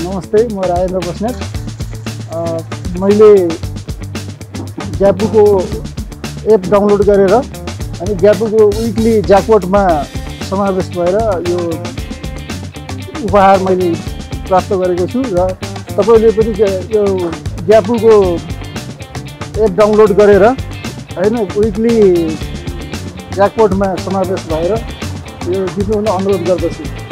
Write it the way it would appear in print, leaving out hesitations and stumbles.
नमस्ते, म राजेन्द्र बस्नेत। मैले ग्यापुको एप डाउनलोड गरेर अनि ग्यापुको विकली ज्याकपटमा समावेश भएर यो उपहार मैले प्राप्त गरेको छु र तपाईले पनि यो ग्यापुको एप डाउनलोड गरेर हैन विकली ज्याकपटमा समावेश भएर यो जित्नुहुन अनुरोध गर्दछु।